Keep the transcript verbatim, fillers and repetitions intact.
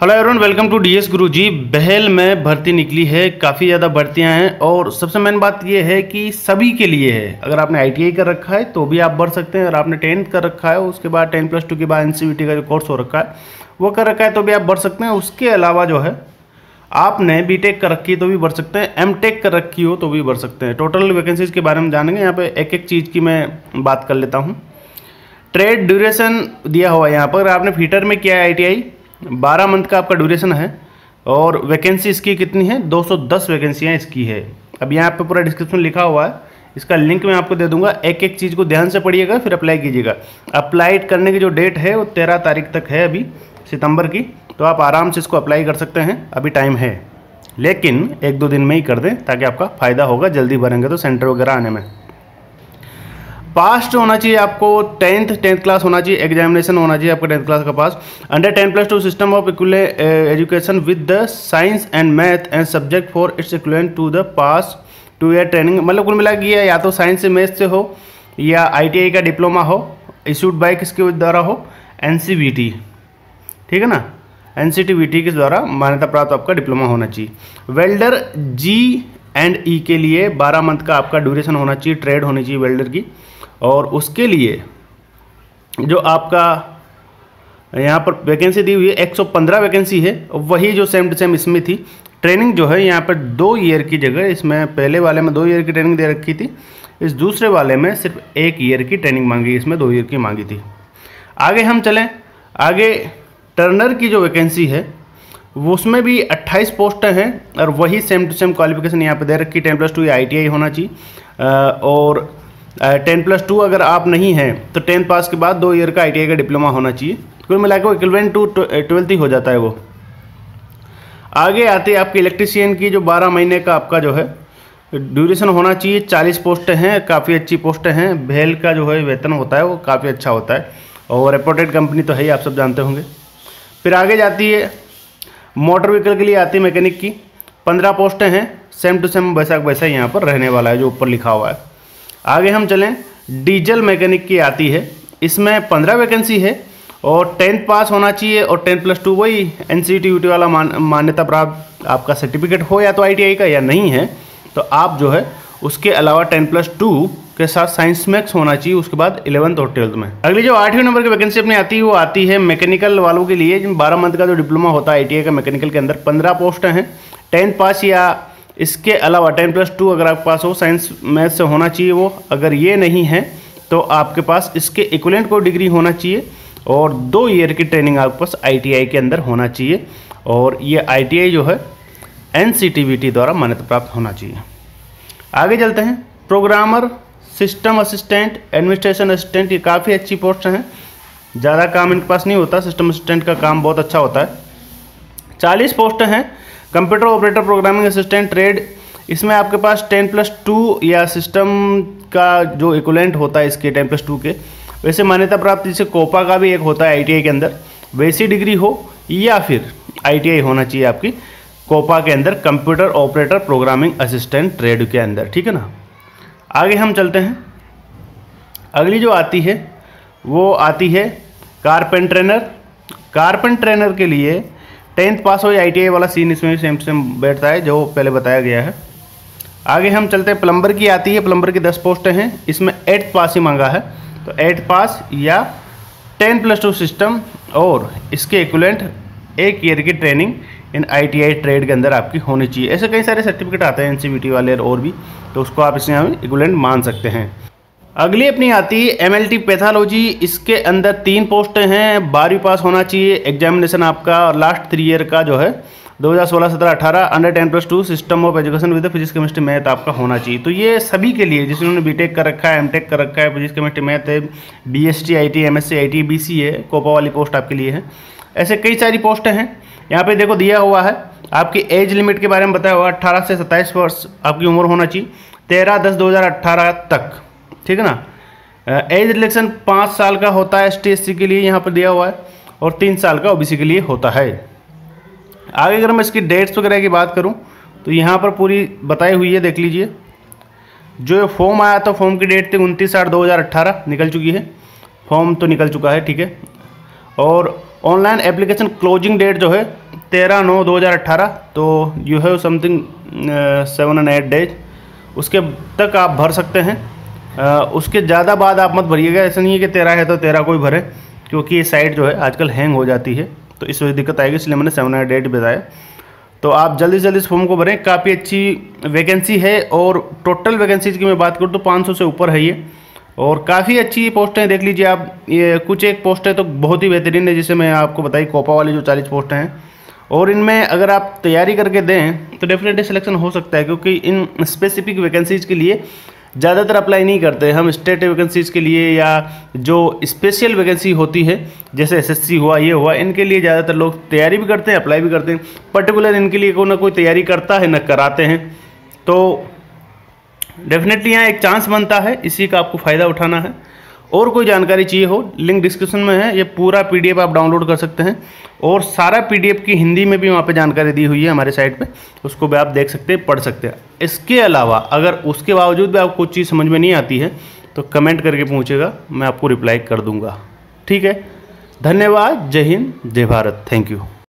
Hello everyone, welcome to DS Guruji. बहल में भर्ती निकली है, काफ़ी ज़्यादा भर्तियां हैं और सबसे मेन बात यह है कि सभी के लिए है। अगर आपने आईटीआई कर रखा है तो भी आप बढ़ सकते हैं, अगर आपने टेंथ कर रखा है उसके बाद टेन प्लस टू के बाद एनसीवीटी का जो कोर्स हो रखा है वो कर रखा है तो भी आप बढ़ सकते हैं। उसके अलावा जो है आपने बीटेक कर रखी है तो भी बढ़ सकते हैं, एमटेक कर रखी हो तो भी बढ़ सकते हैं। टोटल वैकेंसीज के बारे में जानेंगे, यहाँ पे एक एक चीज़ की मैं बात कर लेता हूँ। ट्रेड ड्यूरेशन दिया हुआ है यहाँ पर, आपने फीटर में किया है आईटीआई, बारह मंथ का आपका ड्यूरेशन है और वैकेंसी इसकी कितनी है, दो सौ दस वैकेंसियाँ इसकी है। अब यहाँ पे पूरा डिस्क्रिप्शन लिखा हुआ है, इसका लिंक मैं आपको दे दूंगा। एक एक चीज़ को ध्यान से पढ़िएगा फिर अप्लाई कीजिएगा। अप्लाई करने की जो डेट है वो तेरह तारीख तक है अभी सितंबर की, तो आप आराम से इसको अप्लाई कर सकते हैं, अभी टाइम है। लेकिन एक दो दिन में ही कर दें ताकि आपका फ़ायदा होगा, जल्दी भरेंगे तो सेंटर वगैरह आने में। पास होना चाहिए आपको, टेंथ टेंथ क्लास होना चाहिए, एग्जामिनेशन होना चाहिए आपका टेंथ क्लास का pass. Under ten plus two system of equivalent education with the science and math and subject for its equivalent to the pass two year training. मतलब कुल मिला के या तो साइंस से मैथ से हो या आईटीआई का डिप्लोमा हो, इशूड बाय किसके द्वारा हो, एनसीवीटी, ठीक है ना, एनसीटीवीटी के द्वारा मान्यता प्राप्त आपका डिप्लोमा होना चाहिए। वेल्डर जी एंड ई के लिए बारह मंथ का आपका ड्यूरेशन होना चाहिए, ट्रेड होनी चाहिए वेल्डर की। और उसके लिए जो आपका यहाँ पर वैकेंसी दी हुई है एक सौ पंद्रह वैकेंसी है, वही जो सेम टू सेम इसमें थी। ट्रेनिंग जो है यहाँ पर दो ईयर की जगह, इसमें पहले वाले में दो ईयर की ट्रेनिंग दे रखी थी, इस दूसरे वाले में सिर्फ एक ईयर की ट्रेनिंग मांगी, इसमें दो ईयर की मांगी थी। आगे हम चलें, आगे टर्नर की जो वैकेंसी है वो उसमें भी अट्ठाईस पोस्टें हैं और वही सेम टू सेम क्वालिफिकेशन यहाँ पे दे रखी, टेन प्लस टू या आई टी आई होना चाहिए। और टेन प्लस टू अगर आप नहीं हैं तो टेंथ पास के बाद दो ईयर का आईटीआई का डिप्लोमा होना चाहिए। कुल मिलाकर इक्विवेलेंट टू ट्वेल्थ ही हो जाता है वो। आगे आते हैं आपके इलेक्ट्रीशियन की, जो बारह महीने का आपका जो है ड्यूरेशन होना चाहिए। चालीस पोस्टें हैं, काफ़ी अच्छी पोस्टें हैं। भेल का जो है वेतन होता है वो काफ़ी अच्छा होता है और रेपुटेड कंपनी तो है ही, आप सब जानते होंगे। फिर आगे जाती है मोटर व्हीकल के लिए आती है मैकेनिक की, पंद्रह पोस्टें हैं, सेम टू सेम वैसा वैसा यहाँ पर रहने वाला है जो ऊपर लिखा हुआ है। आगे हम चलें, डीजल मैकेनिक की आती है, इसमें पंद्रह वैकेंसी है और टेंथ पास होना चाहिए और टेन प्लस टू वही एनसीटीयूटी वाला मान मान्यता प्राप्त आपका सर्टिफिकेट हो, या तो आईटीआई का, या नहीं है तो आप जो है उसके अलावा टेन प्लस टू के साथ साइंस मैथ्स होना चाहिए उसके बाद इलेवंथ और ट्वेल्थ में। अगली जो आठवीं नंबर की वैकेंसी अपनी आती है वो आती है मैकेनिकल वालों के लिए, जिन बारह मंथ का जो डिप्लोमा होता है आईटीआई का मैकेनिकल के अंदर, पंद्रह पोस्टें हैं। टेंथ पास या इसके अलावा टेन प्लस टू अगर आपके पास हो, साइंस मैथ से होना चाहिए वो। अगर ये नहीं है तो आपके पास इसके इक्विवेलेंट को डिग्री होना चाहिए और दो ईयर की ट्रेनिंग आपके पास आईटीआई के अंदर होना चाहिए और ये आईटीआई जो है एनसीटीवीटी द्वारा मान्यता प्राप्त होना चाहिए। आगे चलते हैं, programmer, system assistant, administration assistant, ये काफ़ी अच्छी पोस्ट हैं। ज़्यादा काम इनके पास नहीं होता, सिस्टम असिस्टेंट का काम बहुत अच्छा होता है। चालीस पोस्टें हैं। Computer operator, programming assistant, trade, इसमें आपके पास टेन प्लस टू या सिस्टम का जो इक्विवेलेंट होता है इसके टेन प्लस टू के, वैसे मान्यता प्राप्त जैसे कोपा का भी एक होता है आईटीआई के अंदर, वैसी डिग्री हो या फिर आईटीआई होना चाहिए आपकी कोपा के अंदर, computer operator programming assistant trade के अंदर, ठीक है ना। आगे हम चलते हैं, अगली जो आती है वो आती है कारपेंट्रेनर। कारपेंट्रेनर के लिए टेंथ पास हो या आईटीआई वाला सीन इसमें सेम सेम बैठता है जो पहले बताया गया है। आगे हम चलते हैं, प्लम्बर की आती है, प्लम्बर की दस पोस्टें हैं, इसमें एट्थ पास ही मांगा है, तो एट्थ पास या टेन प्लस टू सिस्टम और इसके इक्विवेलेंट एक ईयर की ट्रेनिंग इन आईटीआई ट्रेड के अंदर आपकी होनी चाहिए। ऐसे कई सारे सर्टिफिकेट आते हैं एनसीवीटी वाले और भी, तो उसको आप इसमें इक्विवेलेंट मान सकते हैं। अगली अपनी आती है एमएलटी पैथोलॉजी, इसके अंदर तीन पोस्टें हैं, बारहवीं पास होना चाहिए, एग्जामिनेशन आपका और लास्ट थ्री ईयर का जो है दो हज़ार सोलह सत्रह अठारह, under ten plus two system of education with physics chemistry math आपका होना चाहिए। तो ये सभी के लिए जिन्होंने बीटेक कर रखा है, एमटेक कर रखा है, फिजिक्स केमिस्ट्री मैथ है, BST IT, MSc IT, BC है, कोपा वाली पोस्ट आपके लिए है। ऐसे कई सारी पोस्टें हैं। यहाँ पे देखो दिया हुआ है, आपकी एज लिमिट के बारे में बताया हुआ, अट्ठारह से सत्ताईस वर्ष आपकी उम्र होना चाहिए, तेरह दस दो हज़ार अट्ठारह तक, ठीक है ना। एज रिलेक्शन पाँच साल का होता है एस टी एस सी के लिए, यहाँ पर दिया हुआ है, और तीन साल का ओबीसी के लिए होता है। आगे अगर मैं इसकी डेट्स वगैरह की बात करूँ तो यहाँ पर पूरी बताई हुई है, देख लीजिए। जो फॉर्म आया था, फॉर्म की डेट थी उनतीस आठ दो हज़ार अट्ठारह, निकल चुकी है, फॉर्म तो निकल चुका है, ठीक है। और ऑनलाइन एप्लीकेशन क्लोजिंग डेट जो है तेरह नौ दो हज़ार अट्ठारह, तो you have something seven and eight days उसके तक आप भर सकते हैं। uh, उसके ज़्यादा बाद आप मत भरिएगा। ऐसा नहीं है कि तेरह है तो तेरह कोई भरे, क्योंकि ये साइट जो है आजकल हैंग हो जाती है, तो इस वजह दिक्कत आएगी, इसलिए मैंने सेवन एंड एट बताया। तो आप जल्दी से जल्दी इस फॉर्म को भरें। काफ़ी अच्छी वैकेंसी है और टोटल वैकेंसीज की मैं बात करूँ तो पाँच सौ से ऊपर है ये, और काफ़ी अच्छी पोस्टें देख लीजिए आप। ये कुछ एक पोस्टें तो बहुत ही बेहतरीन है, जिसे मैं आपको बताई कोपा वाली जो चालीस पोस्टें हैं, और इनमें अगर आप तैयारी करके दें तो डेफिनेटली सिलेक्शन हो सकता है, क्योंकि इन स्पेसिफिक वैकेंसीज़ के लिए ज़्यादातर अप्लाई नहीं करते हम। स्टेट वैकेंसीज़ के लिए या जो स्पेशल वैकेंसी होती है जैसे एसएससी हुआ, ये हुआ, इनके लिए ज़्यादातर लोग तैयारी भी करते हैं, अप्लाई भी करते हैं। पर्टिकुलर इनके लिए कोई ना कोई तैयारी करता है, न कराते हैं। तो डेफिनेटली यहाँ एक चांस बनता है, इसी का आपको फ़ायदा उठाना है। और कोई जानकारी चाहिए हो, लिंक डिस्क्रिप्शन में है, ये पूरा पीडीएफ आप डाउनलोड कर सकते हैं, और सारा पीडीएफ की हिंदी में भी वहाँ पे जानकारी दी हुई है हमारे साइट पे, उसको भी आप देख सकते हैं, पढ़ सकते हैं। इसके अलावा अगर उसके बावजूद भी आपको कुछ चीज़ समझ में नहीं आती है तो कमेंट करके पूछेगा, मैं आपको रिप्लाई कर दूँगा। ठीक है, धन्यवाद। जय हिंद, जय भारत। Thank you.